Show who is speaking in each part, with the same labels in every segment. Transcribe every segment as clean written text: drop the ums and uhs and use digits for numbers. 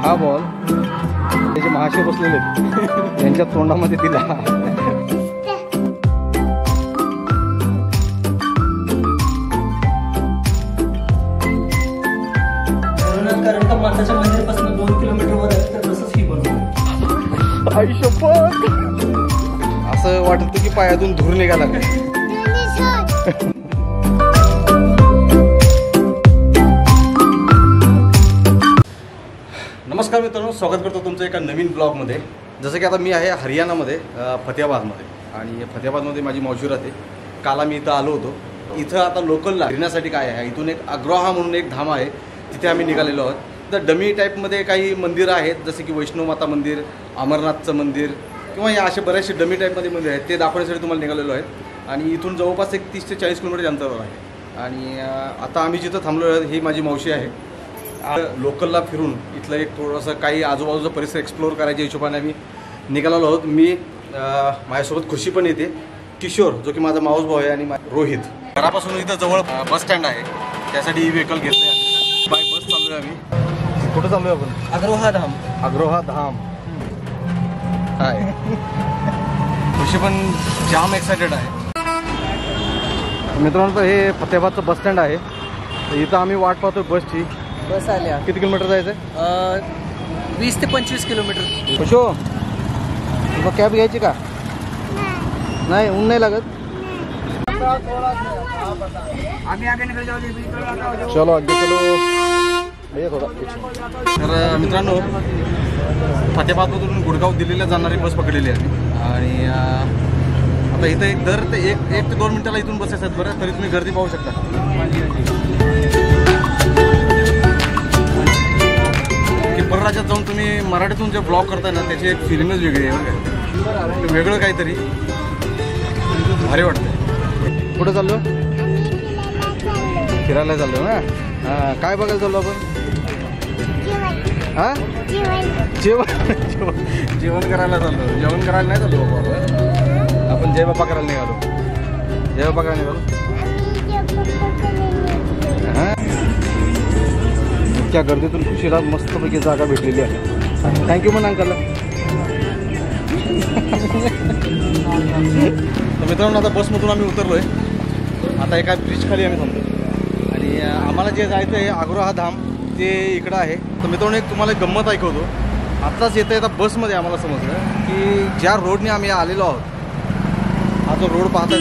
Speaker 1: हा बॉल त्याचे महाशय बसलेले त्यांच्या तोंडामध्ये दिला.
Speaker 2: कारण का माताच्या मंदिरापासून 2 किलोमीटरवर आहे, तर तसंच ही बनवलं.
Speaker 1: आई शपथ, असं वाटत की पायातून धूर निघाला. नमस्कार मित्रांनो, स्वागत करतो तुमचं एका नवीन ब्लॉगमध्ये. जसं की आता मी आहे हरियाणामध्ये फतेहाबादमध्ये, आणि फतेहाबादमध्ये माझी मावशी राहते. काल आम्ही इथं आलो होतो. इथं आता लोकलला फिरण्यासाठी काय आहे, इथून एक अग्रोहा म्हणून एक धाम आहे, तिथे आम्ही निघालेलो आहोत. तर डमी टाईपमध्ये काही मंदिरं आहेत, जसे की वैष्णव माता मंदिर, अमरनाथचं मंदिर, किंवा या असे बरेचसे डमी टाईपमध्ये मंदिर आहेत. ते दाखवण्यासाठी तुम्हाला निघालेलो आहेत. आणि इथून जवळपास एक 30 ते 40 किलोमीटर अंतरावर आहे. आणि आता आम्ही जिथं थांबलो आहे, ही माझी मावशी आहे. लोकलला फिरून इथलं एक थोडंसं काही आजूबाजूचा परिसर एक्सप्लोअर करायच्या हिशोबाने आम्ही निघालेलो आहोत. मी माझ्यासोबत खुशी पण येते, किशोर जो की माझा मावस भाऊ आहे, आणि रोहित. घरापासून इथं जवळ बस स्टँड आहे, त्यासाठी ही व्हेकल घेतलं आहे. बाय बस चाललो आहे आम्ही. कुठं चाललो आहे आपण?
Speaker 2: अग्रोहा धाम.
Speaker 1: अग्रोहा धाम. हाय. खुशी पण जाम एक्सायटेड आहे. मित्रांनो, हे फतेहाबादचं बस स्टँड आहे. इथं आम्ही वाट पाहतो बसची.
Speaker 2: बस आल्या.
Speaker 1: किती किलोमीटर जायचं आहे?
Speaker 2: 20 ते 25 किलोमीटर.
Speaker 1: खुशो, तुला कॅब घ्यायची का? नाही, ऊन नाही लागत. चलो आगे चलो भैया थोडा. तर मित्रांनो, फतेहाबादमधून गुडगाव दिल्लीला जाणारी बस पकडलेली आहे. आणि आता इथं एक ते 2 मिनिटाला इथून बसेस आहेत बरं. तरी तुम्ही गर्दी पाहू शकता. परराज्यात जाऊन तुम्ही मराठीतून जे ब्लॉग करताय ना, त्याची एक फिल्मच वेगळी आहे बरं का. वेगळं काहीतरी भारी वाटतंय. कुठं चाललो? फिरायला चाललो ना. हां, काय बघायला चाललो आपण? हां, जेवण करायला चाललो. जेवण करायला नाही चाललो बाबा, आपण जय बाप्पा करायला निघालो. जय बाप्पा करायला निघालो. हां, इतक्या गर्दीतून खुशीला मस्तपैकी जागा भेटलेली आहे. थँक्यू म्हणा अंकलला. तर मित्रांनो, आता बसमधून आम्ही उतरलो आहे. आता एका ब्रिज खाली आम्ही थांबतो. आणि आम्हाला जे जायचं आहे अग्रोहा धाम, ते इकडं आहे. तर मित्रांनो, एक तुम्हाला एक गंमत ऐकवतो. आत्ताच येता बसमध्ये आम्हाला समजलं की ज्या रोडने आम्ही आलेलो आहोत, हा जो रोड पाहता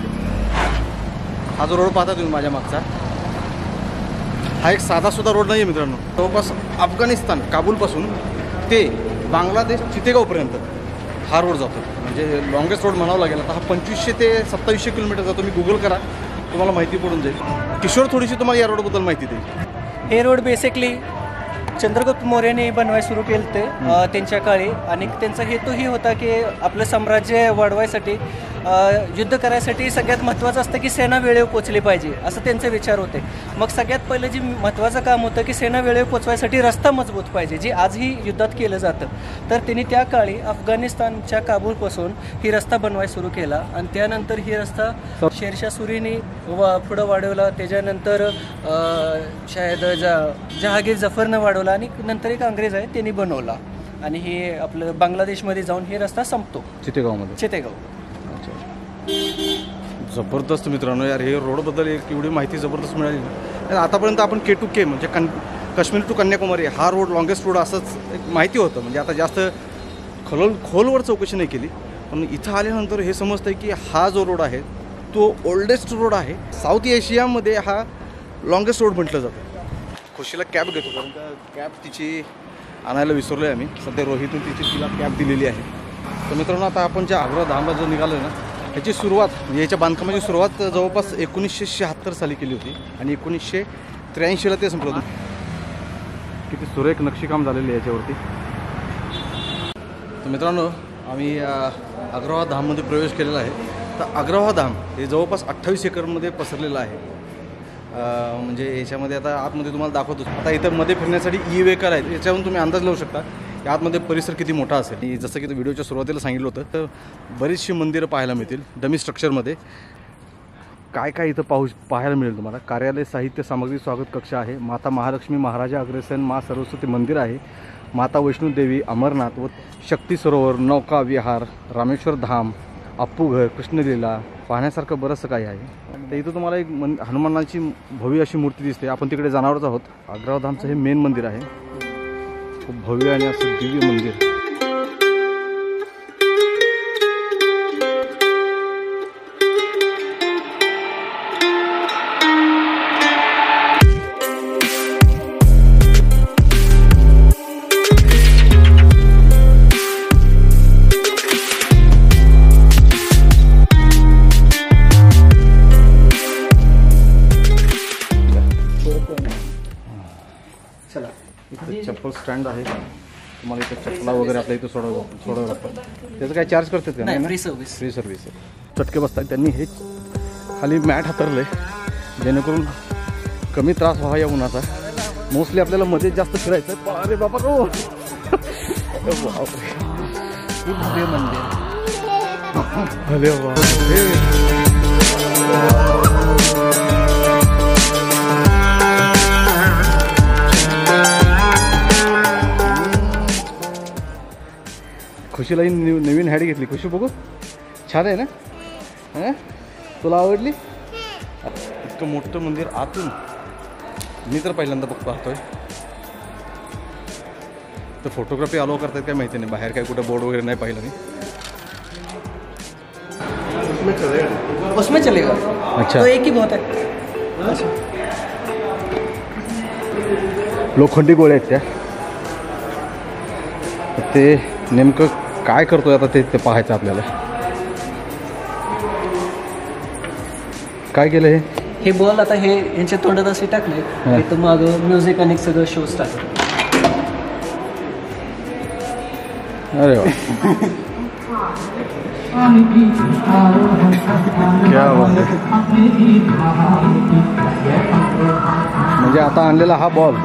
Speaker 1: तुम्ही माझ्या मागचा, हा एक साधासुद्धा रोड नाही आहे मित्रांनो. जवळपास अफगाणिस्तान काबूलपासून ते बांगलादेश चितेगावपर्यंत हा रोड जातो. म्हणजे लॉंगेस्ट रोड म्हणावं लागेल. आता हा 2500 ते 2700 किलोमीटर जातो. तुम्ही गुगल करा, तुम्हाला माहिती पडून जाईल. किशोर थोडीशी तुम्हाला या रोडबद्दल माहिती देईल.
Speaker 2: हे रोड बेसिकली चंद्रगुप्त मौर्याने बनवायला सुरू केलं ते त्यांच्या काळी. आणि त्यांचा हेतूही होता की आपलं साम्राज्य वाढवायसाठी, युद्ध करायसाठी सगळ्यात महत्त्वाचं असतं की सेना वेळेवर पोचली पाहिजे, असं त्यांचे विचार होते. मग सगळ्यात पहिलं जे महत्त्वाचं काम होतं की सेना वेळेवर पोचवायसाठी रस्ता मजबूत पाहिजे, जे आजही युद्धात केलं जातं. तर त्यांनी त्या काळी अफगाणिस्तानच्या काबूलपासून ही रस्ता बनवायला सुरू केला. आणि त्यानंतर ही रस्ता शेरशाह सुरीने पुढं वाढवला. त्याच्यानंतर शायद जहागीर जफरनं वाढवला, आणि नंतर एक अंग्रेज आहे त्यांनी बनवला. आणि हे आपलं बांगलादेशमध्ये जाऊन हे रस्ता संपतो चितेगाव.
Speaker 1: जबरदस्त मित्रांनो, यार हे रोडबद्दल एक एवढी माहिती जबरदस्त मिळाली ना. आतापर्यंत आपण K2K म्हणजे काश्मीर टू कन्याकुमारी हा रोड लॉंगेस्ट रोड असंच एक माहिती होतं. म्हणजे आता जास्त खोलवर चौकशी नाही केली. पण इथं आल्यानंतर हे समजतं की हा जो रोड आहे तो ओल्डेस्ट रोड आहे. साऊथ एशियामध्ये हा लॉंगेस्ट रोड म्हटलं जातं. खुशीला कॅब घेतो, कारण कॅब तिची आणायला विसरलो आहे आम्ही. सध्या रोहितने तिला कॅब दिलेली आहे. तर मित्रांनो, आता आपण ज्या अग्रोहा धामला जो निघालो आहे ना, याची सुरुवात म्हणजे याच्या बांधकामाची सुरुवात जवळपास 1976 साली केली होती. आणि 1983ला ते संपलं होतं. किती सुरेख नक्षीकाम झालेलं आहे याच्यावरती. तर मित्रांनो, आम्ही अग्रोहा धाममध्ये प्रवेश केलेला आहे. तर अग्रोहा धाम हे जवळपास 28 एकरमध्ये पसरलेलं आहे. म्हणजे याच्यामध्ये आता आतमध्ये तुम्हाला दाखवतो. आता इथं मध्ये फिरण्यासाठी ई-व्हेकल आहेत. याच्यावरून तुम्ही अंदाज लावू शकता की आतमध्ये परिसर किती मोठा असेल. आणि जसं की व्हिडिओच्या सुरुवातीला सांगितलं होतं, तर बरीचशी मंदिरं पाहायला मिळतील डमी स्ट्रक्चरमध्ये. काय काय इथं पाहायला मिळेल तुम्हाला. कार्यालय, साहित्य सामग्री, स्वागत कक्ष आहे. माता महालक्ष्मी, महाराजा अग्रसेन, माँ सरस्वती मंदिर आहे. माता वैष्णोदेवी, अमरनाथ व शक्ती सरोवर, नौका विहार, रामेश्वर धाम, अप्पूघर, कृष्णलीला पाहण्यासारखं बरंचसं काही आहे. तर इथं तुम्हाला एक हनुमानाची भव्य अशी मूर्ती दिसते. आपण तिकडे जाणारच आहोत. अग्रधामचं हे मेन मंदिर आहे. खूप भव्य आणि असं दिव्य मंदिर. चप्पल स्टँड आहे. तुम्हाला इथं चप्पला वगैरे आपल्या इथं सोडावं लागतं. त्याचं काय चार्ज करतात का?
Speaker 2: नाही, फ्री सर्व्हिस.
Speaker 1: फ्री सर्व्हिस आहे. चटके बसतात. त्यांनी हे खाली मॅट हातरलं आहे जेणेकरून कमी त्रास व्हावा या उन्हाचा. मोस्टली आपल्याला मध्ये जास्त फिरायचं आहे. अरे बाबा रो
Speaker 2: मंदिर.
Speaker 1: अरे खुशीला ही नवीन हॅड घेतली. खुशी बघू छान आहे ना? हां, तुला आवडली? इतकं मोठं मंदिर आतून मी तर पहिल्यांदा पाहतोय. तर फोटोग्राफी अलाव करतायत काय माहिती नाही. बाहेर काय कुठं बोर्ड वगैरे नाही पाहिलं मी.
Speaker 2: उसमें चलेगा.
Speaker 1: अच्छा,
Speaker 2: तो एक ही बहुत है.
Speaker 1: लोखंडी गोळे आहेत त्या. ते नेमकं काय करतोय आता ते पाहायचं आपल्याला. काय केलं
Speaker 2: हे बॉल आता हे यांच्या तोंडात असे टाकले. इथं मागं म्युझिक आणि सगळं शोज टाकले.
Speaker 1: अरे वा, क्या बात आहे. म्हणजे आता आणलेला हा बॉल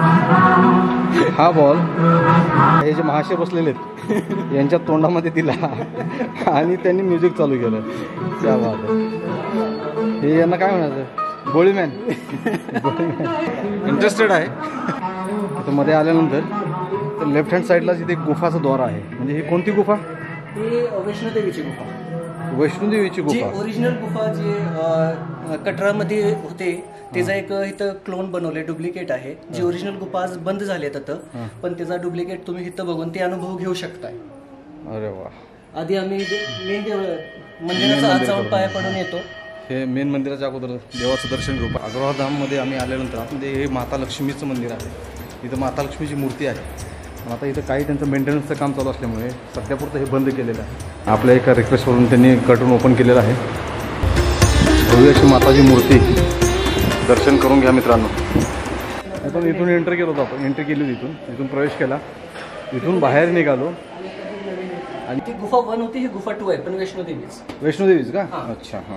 Speaker 1: हे जे महाशय बसलेले आहेत यांच्या तोंडामध्ये दिला आणि त्यांनी म्युझिक चालू केलं. क्या बात आहे. हे यांना काय म्हणायचं? गोळीमॅन. इंटरेस्टेड आहे. तर मध्ये आल्यानंतर तर लेफ्ट हँड साईडला जिथे गुफाचं द्वार आहे. म्हणजे ही कोणती गुफा?
Speaker 2: ही वैष्णोदेवीची गुफा.
Speaker 1: वैष्णोदेवीची गुफा.
Speaker 2: ओरिजिनल गुफा जे कटरामध्ये होते त्याचा एक इथं क्लोन बनवले, डुप्लिकेट आहे. जी ओरिजिनल गुफा आज बंद झाली आहे तिथं, पण त्याचा डुप्लिकेट तुम्ही इथं बघून ते अनुभव घेऊ शकताय.
Speaker 1: अरे वा.
Speaker 2: आधी आम्ही मेन मंदिराचा आत जाऊन पाया पडून येतो.
Speaker 1: हे मेन मंदिराच्या अगोदर देवाचं दर्शन घेऊ. अग्रधाममध्ये आम्ही आल्यानंतर आतमध्ये हे माता लक्ष्मीचं मंदिर आहे. इथं माता लक्ष्मीची मूर्ती आहे. आता इथं काही त्यांचं मेंटेनन्सचं काम चालू असल्यामुळे सध्यापुरतं हे बंद केलेलं आहे. आपल्या एका रिक्वेस्टवरून त्यांनी कर्टन ओपन केलेलं आहे. भव्य अशी माताची मूर्ती दर्शन करून घ्या मित्रांनो. आपण इथून एंट्री केलो होतो. आपण एंट्री केली इथून प्रवेश केला. इथून बाहेर निघालो
Speaker 2: आणि ती गुफा 1 होती. ही गुफा 2 आहे, पण
Speaker 1: वैष्णोदेवीच का? अच्छा. हां.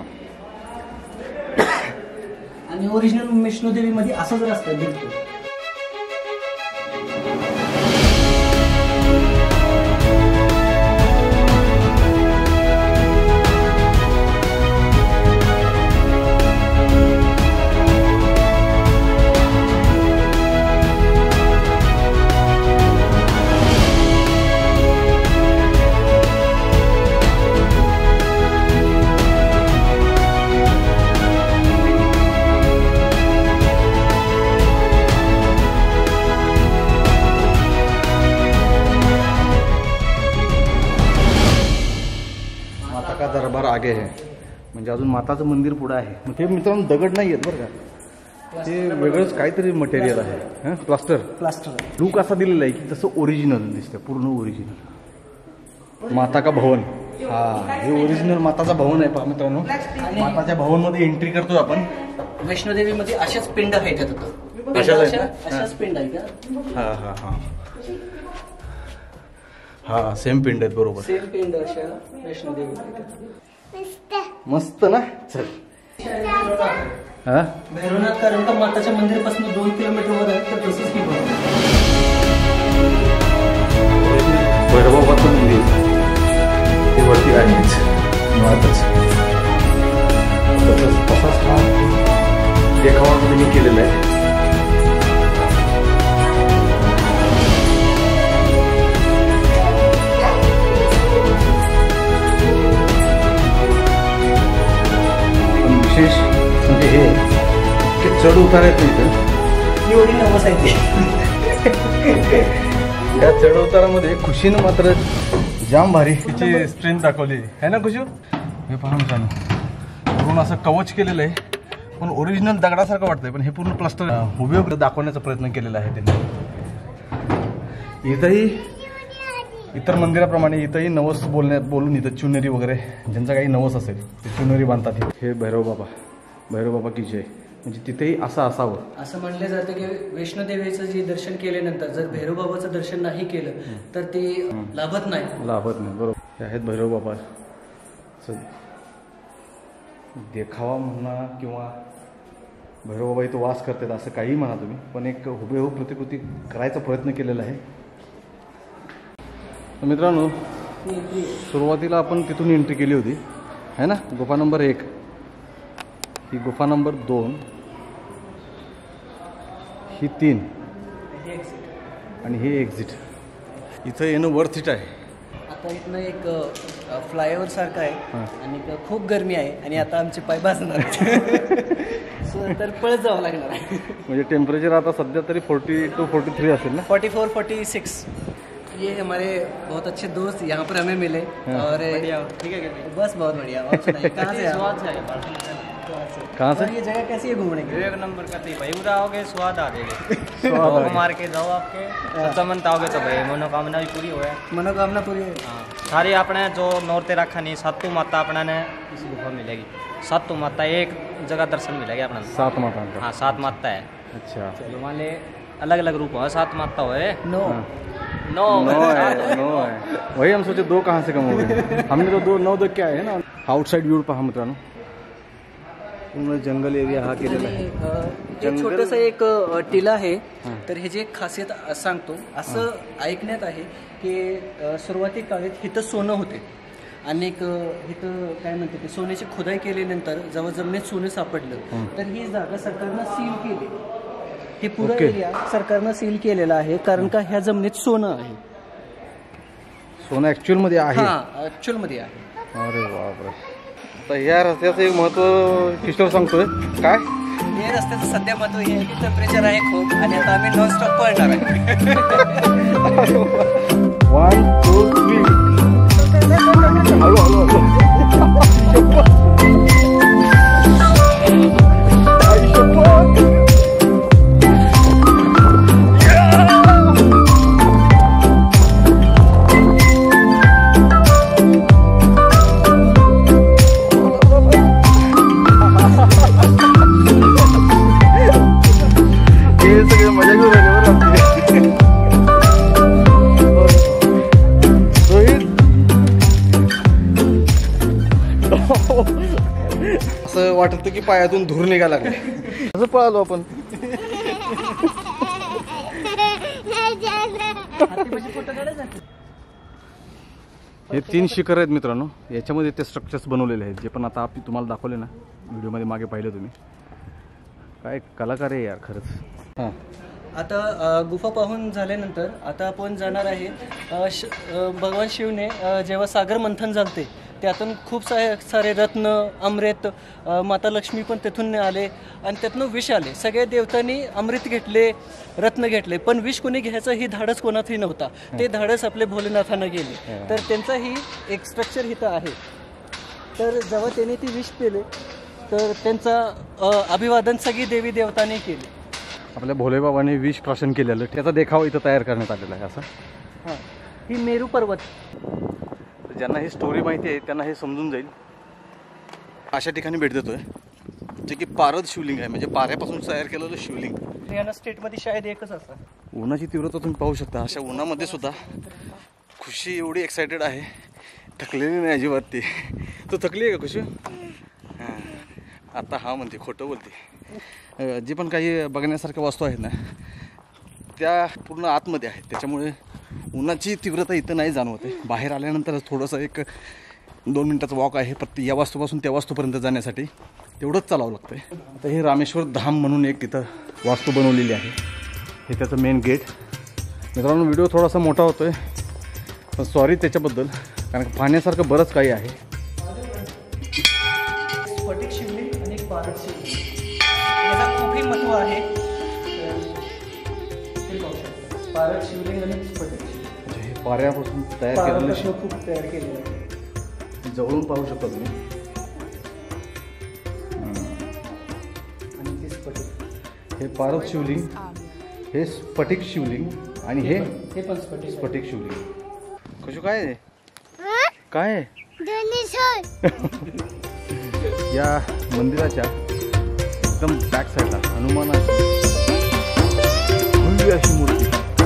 Speaker 2: आणि ओरिजिनल वैष्णोदेवीमध्ये असंच रस्ता दिसतो.
Speaker 1: दरबार आगे आहे. म्हणजे अजून माताचं मंदिर पुढं आहे. मग ते मित्रांनो दगड नाही आहेत बरं का. ते वेगळंच काहीतरी मटेरियल आहे. हां, प्लास्टर. लुक असा दिलेला आहे की तसं ओरिजिनल दिसतं. पूर्ण ओरिजिनल. माता का भवन. हा, हे ओरिजिनल माताचा भवन आहे. पहा मित्रांनो, माताच्या भवनमध्ये एंट्री करतो आपण.
Speaker 2: वैष्णोदेवीमध्ये अशाच पिंड आहेत तिथं. अशाच पिंड आहे का?
Speaker 1: हां हां हां हां, सेम पिंड आहेत. बरोबर,
Speaker 2: सेम पिंड अशा वैष्णोदेवी.
Speaker 1: मस्त ना. चल. हां,
Speaker 2: भैरवनाथ कारण का माताच्या मंदिरापासून 2 किलोमीटरवर आहे. तर तसंच की
Speaker 1: भैरवाबाचं मंदिर ते वरती आहेच मुळातच. तसाच हा देखावा मी केलेला आहे. चढ उतार येतो इथं.
Speaker 2: एवढी नवस आहे ती.
Speaker 1: या चढ उतारामध्ये खुशीनं मात्र जाम भारी तिची स्ट्रेंथ दाखवली आहे ना खुशी. हे पहा मित्रांनो, पूर्ण असं कवच केलेलं आहे, पण ओरिजिनल दगडासारखं वाटतंय, पण हे पूर्ण प्लास्टर हुबेहूब दाखवण्याचा प्रयत्न केलेला आहे त्यांनी. इथंही इतर मंदिराप्रमाणे इथंही नवस बोलून इथं चुनरी वगैरे ज्यांचा काही नवस असेल ते चुनरी बांधतात. हे भैरव बाबा की जय. म्हणजे तिथेही असं असावं
Speaker 2: असं म्हणलं जातं की वैष्णोदेवीचं जे दर्शन केल्यानंतर जर भैरवबाबाचं दर्शन नाही केलं तर ते लाभत नाही. बरोबर.
Speaker 1: हे आहेत भैरव बाबा. देखावा म्हणा किंवा भैरव बाबा इथं वास करतात असं काही म्हणा तुम्ही, पण एक हुबेहूब प्रतिकृती करायचा प्रयत्न केलेला आहे. मित्रांनो, सुरुवातीला आपण तिथून एंट्री केली होती है ना, गुफा नंबर 1. ही गुफा नंबर 2, ही 3 आणि हे एक्झिट. इथं येणं वर्थ इट आहे.
Speaker 2: आता इथनं एक फ्लायओव्हर सारखं आहे आणि खूप गरमी आहे आणि आता आमचे पाय भाजणार आहेत. तर पळत जावं लागणार आहे.
Speaker 1: म्हणजे टेम्परेचर आता सध्या तरी 40 to 43 असेल ना.
Speaker 2: 44-46. ये हमारे बहुत अच्छे दोस्त यहाँ पर हमें मिले और ठीक है बस बहुत बढ़िया. कहाँ से
Speaker 1: कहाँ से?
Speaker 2: ये जगह कैसी है घूमने की?
Speaker 3: एक नंबर का थी भाई, उधर आओगे स्वाद आ जाएगा. मार के जाओ आपके सत्ता आओगे तो भाई मनोकामना भी पूरी हो.
Speaker 2: मनोकामना पूरी है.
Speaker 3: हाँ, सारी अपने जो नौरते रखा नहीं, सातू माता अपना ने इस गुफा में मिलेगी. सातू माता एक जगह दर्शन मिलेगी अपना.
Speaker 1: 7 माता.
Speaker 3: हाँ 7 माता है.
Speaker 1: अच्छा.
Speaker 3: चलो मान ले अलग अलग रूप है. 7 माता हो.
Speaker 2: नो
Speaker 1: है. वही हम सोचे 2 कहाँ से कम हो गए. हमने तो 2 9 तक क्या है ना. आउटसाइड व्ह्यू पहा मित्रांनो, पूर्ण जंगल एरिया हा केलेला आहे.
Speaker 2: एक छोटंसं एक टिला आहे. तर ह्याची एक खासियत सांगतो. असं ऐकण्यात आहे की सुरुवाती काळात इथं सोनं होते आणि इथं काय म्हणते ते सोन्याची खुदाई केल्यानंतर जेव्हा जमिनीत सोनं सापडलं तर ही जागा सरकारनं सील केली. ही पुरा एरिया सरकारनं सील केलेला आहे कारण का ह्या जमिनीत सोनं आहे.
Speaker 1: सोनं ऍक्च्युअल मध्ये आहे.
Speaker 2: हा ऍक्च्युअल मध्ये आहे.
Speaker 1: अरे बापरे. तर या रस्त्याचं एक महत्व किशोर सांगतोय काय.
Speaker 2: हे रस्त्याचं सध्या महत्व हे आहे की टेम्परेचर आहे खूप आणि आता आम्ही नॉनस्टॉप पळणार आहे.
Speaker 1: 1 2 3 हळू. असं वाटतं की पायातून धूर निघायला लागले. असं पळालो आपण. हे 3 शिखर आहेत मित्रांनो. याच्यामध्ये ते स्ट्रक्चर्स बनवलेले आहेत जे पण आता आपण तुम्हाला दाखवले ना व्हिडिओमध्ये मागे पाहिलं तुम्ही. काय कलाकार आहे यार खरंच. हां.
Speaker 2: आता गुफा पाहून झाल्यानंतर आता आपण जाणार आहे भगवान शिवने जेव्हा सागर मंथन झालते त्यातून खूप सारे रत्न अमृत माता लक्ष्मी पण तिथून आले आणि त्यातनं विष आले. सगळ्या देवतांनी अमृत घेतले रत्न घेतले पण विष कोणी घ्यायचं ही धाडस कोणातही नव्हता. ते धाडस आपले भोलेनाथानं गेले. तर त्यांचाही एक स्ट्रक्चर इथं आहे. तर जेव्हा त्यांनी ती विष पेले तर त्यांचा अभिवादन सगळी देवी देवतांनी केले.
Speaker 1: आपल्या भोलेबाबाने विष प्राशन केलेलं त्याचा देखावा इथं तयार करण्यात आलेला आहे. असं
Speaker 2: हां. ही मेरू पर्वत.
Speaker 1: ज्यांना ही स्टोरी माहिती आहे त्यांना हे समजून जाईल. अशा ठिकाणी भेट देतोय जे की पारद शिवलिंग आहे, म्हणजे पाऱ्यापासून तयार केलेलं शिवलिंग.
Speaker 2: हरियाणा स्टेटमध्ये शायद एकच असं.
Speaker 1: उन्हाची तीव्रता तुम्ही पाहू शकता. अशा उन्हामध्ये सुद्धा खुशी एवढी एक्सायटेड आहे, थकलेली नाही अजिबात. ती तू थकली आहे का खुशी? हां. आता हा म्हणते खोटं बोलते. जे पण काही बघण्यासारख्या वस्तू आहेत ना त्या पूर्ण आतमध्ये आहेत. त्याच्यामुळे उन्हाची तीव्रता इथं नाही जाणवते. बाहेर आल्यानंतर थोडंसं एक 2 मिनिटाचं वॉक आहे फक्त या वास्तूपासून त्या वास्तूपर्यंत जाण्यासाठी. तेवढंच चालावं लागतं आहे. आता हे रामेश्वर धाम म्हणून एक तिथं वास्तू बनवलेली आहे. हे त्याचं मेन गेट. मित्रांनो व्हिडिओ थोडासा मोठा होतो आहे पण सॉरी त्याच्याबद्दल, कारण पाहण्यासारखं बरंच काही आहे.
Speaker 2: स्फटिक शिवलिंग आणि एक पारद शिवलिंग याचा खूपही ऑर्गॅनिक स्फटिक
Speaker 1: अच्छा, हे पाऱ्यापासून तयार केलेलं
Speaker 2: पारदर्शक खूप तयार केलेलं आहे.
Speaker 1: जवळून पाहू शकता तुम्ही.
Speaker 2: आणि ते स्फटिक
Speaker 1: हे पारद शिवलिंग, हे स्फटिक शिवलिंग आणि हे
Speaker 2: पण स्फटिक
Speaker 1: स्फटिक शिवलिंग. कशू काय आहे? काय आहे? या मंदिराच्या एकदम बॅक साईडला हनुमानाची भव्य अशी मूर्ती.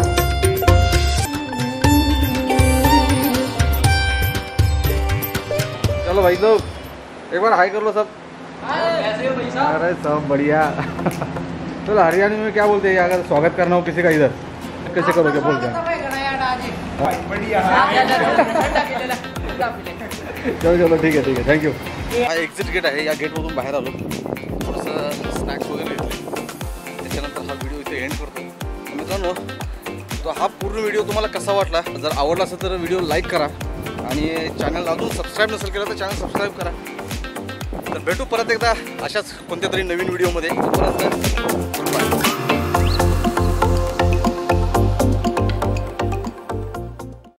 Speaker 1: चलो भाई लोग एक बार हाई कर लो सब. अरे सब बढ़िया. चलो हरियाणा में क्या बोलते हैं अगर स्वागत करना हो किसी का इधर कैसे करोगे बोलते हैं? चलो चलो ठीक आहे थँक्यू. हा एक्झिट गेट आहे. या गेटमधून बाहेर आलो, थोडंसं स्नॅक्स वगैरे घेतले, त्याच्यानंतर हा व्हिडिओ इथे एंड करतो. मित्रांनो, तो हा पूर्ण व्हिडिओ तुम्हाला कसा वाटला? जर आवडला असेल तर व्हिडिओ लाईक करा आणि चॅनल अजून सबस्क्राईब नसेल केलं तर चॅनल सबस्क्राईब करा. तर भेटू परत एकदा अशाच कोणत्या तरी नवीन व्हिडिओमध्ये. परत